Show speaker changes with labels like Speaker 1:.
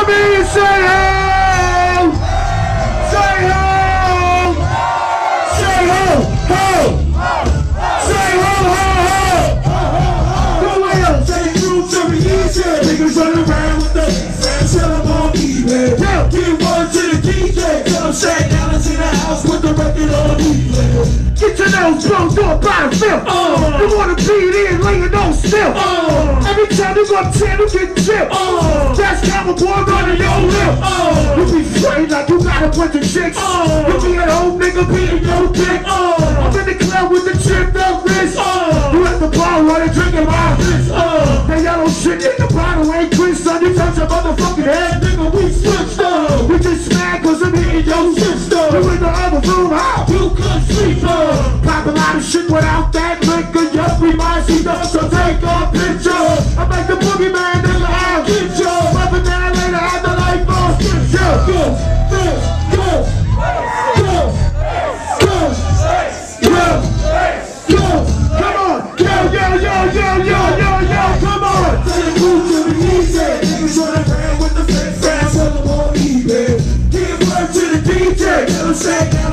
Speaker 1: Let me hear you say ho! Say ho! Say ho! Ho! Say ho! Ho! Ho! Go ahead! Say true to me easy. Niggas run around with the fans, sell them on eBay. Yeah. Give one to the DJ. Tell them Shaq Allen's in the house with the record on eBay. Get your nose blown through a bottom film. You wanna beat in, lay your nose still. Every time you go 10, you get chipped. That's Cowboy running your lip. You be afraid like you got a bunch of chicks. You be at home, nigga, beating your dick. I'm in the club with the chipped up wrist. You at the bar running, drinking my wrist. That yellow shit in the bottle ain't Chris, son. You touch your motherfucking head, nigga, we switched up. We just mad cause I'm hitting your sister. You in the other room, how you could sleep. Pop a lot of shit without that liquor. Just reminds you not to take a picture. I'm like the boogeyman, nigga, I'll get you. Up and down later after life on scripture. Go, go, go, go, go, go, go. Come on, yo, yo, yo, yo, yo, yo, yo, come on. Tell the crew to be easy. Niggas running around with the fake fans, sell them on eBay. Give word to the DJ, tell them Shaq